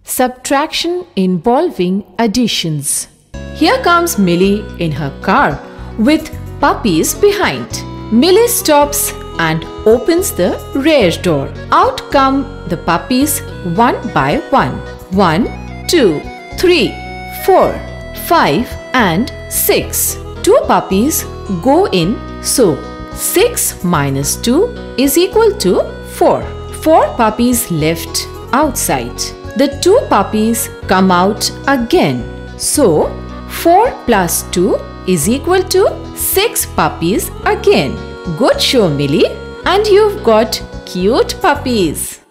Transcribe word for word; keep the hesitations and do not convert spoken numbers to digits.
Subtraction involving additions. Here comes Millie in her car with puppies behind. Millie stops and opens the rear door. Out come the puppies one by one. One, two, three, four, five and six. Two puppies go in, so six minus two is equal to four. Four puppies left outside. The two puppies come out again. So four plus two is equal to six puppies again. Good show, Millie. And you've got cute puppies.